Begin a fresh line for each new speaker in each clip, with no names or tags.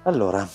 Allora,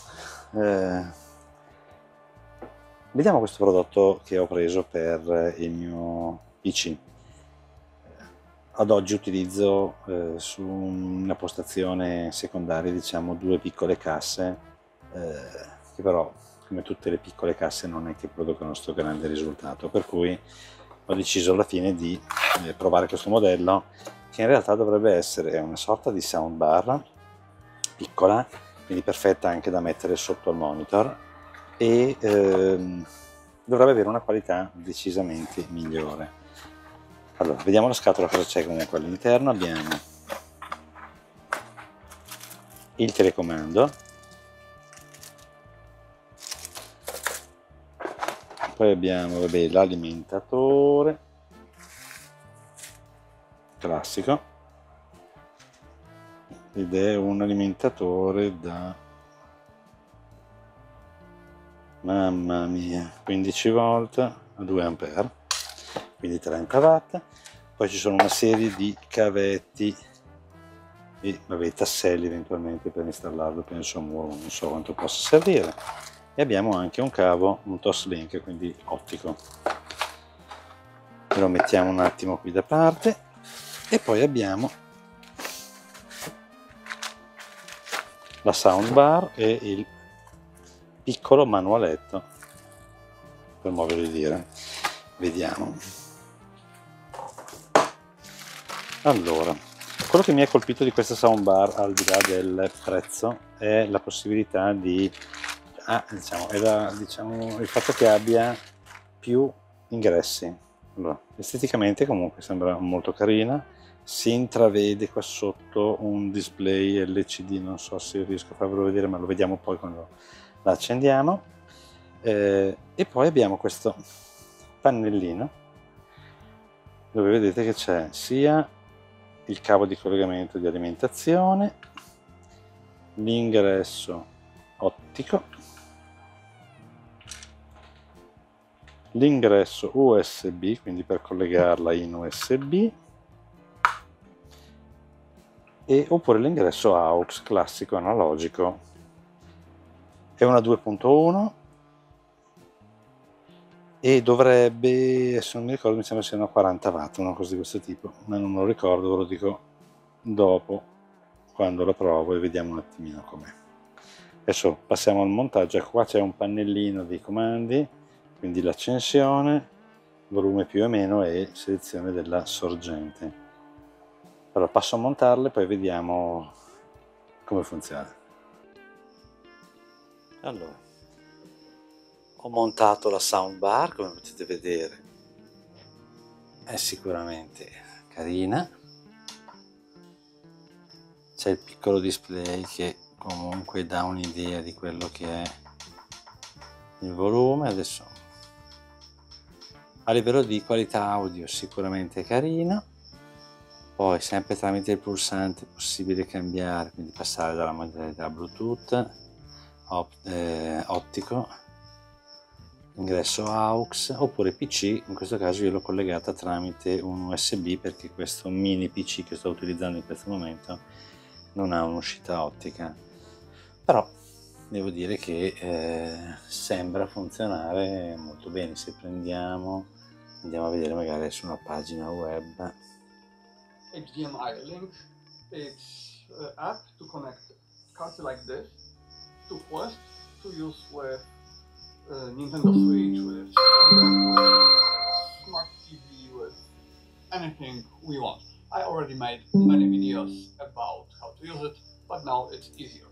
vediamo questo prodotto che ho preso per il mio PC. Ad oggi utilizzo su una postazione secondaria, diciamo, due piccole casse, che però, come tutte le piccole casse, non è che producono questo grande risultato, per cui ho deciso alla fine di provare questo modello, che in realtà dovrebbe essere una sorta di soundbar piccola, quindi perfetta anche da mettere sotto al monitor, e dovrebbe avere una qualità decisamente migliore. Allora, vediamo la scatola cosa c'è comunque all'interno. Abbiamo il telecomando, poi abbiamo l'alimentatore classico, ed è un alimentatore da, mamma mia, 15 volt a 2 ampere, quindi 30 watt. Poi ci sono una serie di cavetti e i tasselli eventualmente per installarlo, penso a muro, non so quanto possa servire. E abbiamo anche un cavo, un Toslink, quindi ottico. Lo mettiamo un attimo qui da parte, e poi abbiamo la soundbar e il piccolo manualetto per modo di dire. Vediamo. Allora, quello che mi ha colpito di questa soundbar, al di là del prezzo, è la possibilità di diciamo, il fatto che abbia più ingressi. Allora, esteticamente comunque sembra molto carina, si intravede qua sotto un display LCD, non so se riesco a farvelo vedere, ma lo vediamo poi quando la accendiamo. E poi abbiamo questo pannellino dove vedete che c'è sia il cavo di collegamento di alimentazione, l'ingresso ottico, l'ingresso USB, quindi per collegarla in USB, oppure l'ingresso AUX classico analogico. È una 2.1 e dovrebbe, se non mi ricordo, mi sembra siano 40 watt, una cosa di questo tipo, ma non me lo ricordo, ve lo dico dopo quando lo provo e vediamo un attimino com'è. Adesso passiamo al montaggio. Ecco, qua c'è un pannellino dei comandi, quindi l'accensione, volume più o meno e selezione della sorgente. Allora passo a montarle, poi vediamo come funziona. Allora, ho montato la soundbar, come potete vedere è sicuramente carina, c'è il piccolo display che comunque dà un'idea di quello che è il volume. Adesso a livello di qualità audio sicuramente carina, poi sempre tramite il pulsante è possibile cambiare, quindi passare dalla modalità Bluetooth, ottico, ingresso AUX, oppure PC. In questo caso io l'ho collegata tramite un USB perché questo mini PC che sto utilizzando in questo momento non ha un'uscita ottica, però devo dire che sembra funzionare molto bene. Se andiamo a vedere magari su una pagina web,
HDMI link, it's app to connect cards like this to Quest to use with Nintendo Switch, with Smart TV, with anything we want. I already made many videos about how to use it, but now it's easier.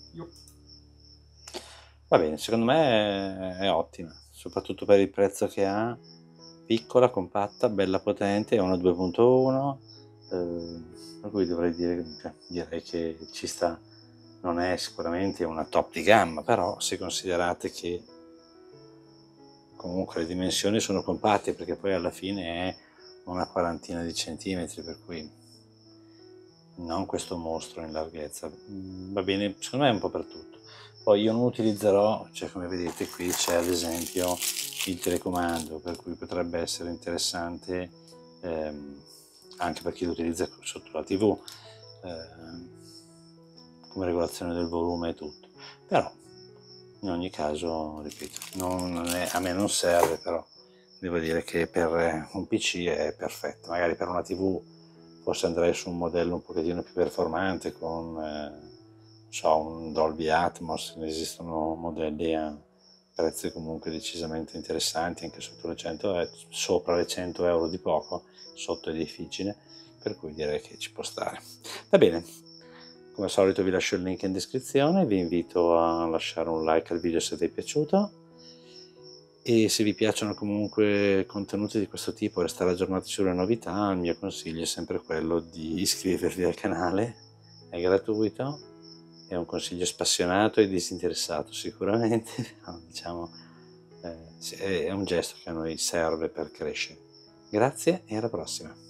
va bene, secondo me è ottima, soprattutto per il prezzo che ha, piccola, compatta, bella potente, è una 2.1, per cui direi che ci sta. Non è sicuramente una top di gamma, però se considerate che comunque le dimensioni sono compatte, perché poi alla fine è una quarantina di centimetri, per cui non questo mostro in larghezza, va bene, secondo me è un po' per tutto. Poi io non utilizzerò, cioè come vedete qui c'è ad esempio il telecomando, per cui potrebbe essere interessante anche per chi lo utilizza sotto la TV, come regolazione del volume e tutto. però in ogni caso, ripeto, a me non serve, però devo dire che per un PC è perfetto. Magari per una TV forse andrei su un modello un pochettino più performante con non so, un Dolby Atmos. Ne esistono modelli a prezzi comunque decisamente interessanti, anche sotto le 100 sopra le 100 euro di poco, sotto è difficile, per cui direi che ci può stare. Va bene, come al solito vi lascio il link in descrizione, vi invito a lasciare un like al video se vi è piaciuto, e se vi piacciono comunque contenuti di questo tipo, restare aggiornati sulle novità, il mio consiglio è sempre quello di iscrivervi al canale, è gratuito, è un consiglio spassionato e disinteressato sicuramente, no, diciamo, è un gesto che a noi serve per crescere. Grazie e alla prossima.